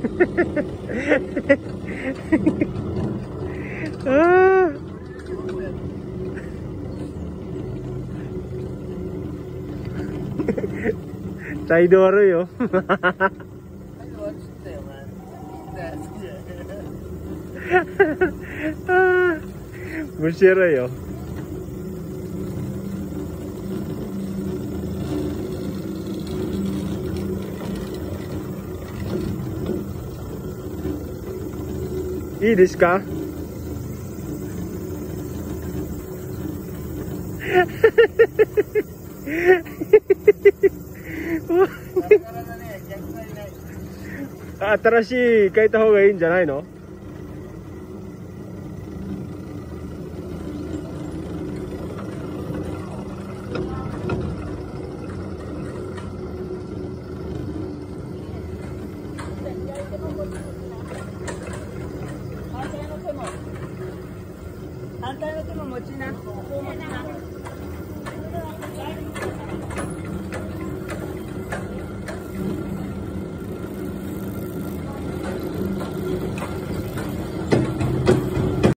あー態度悪いよ。虫偉いよ。いいですか？新しい変えた方がいいんじゃないの？ 反対の手も持ちな。こう持ちな。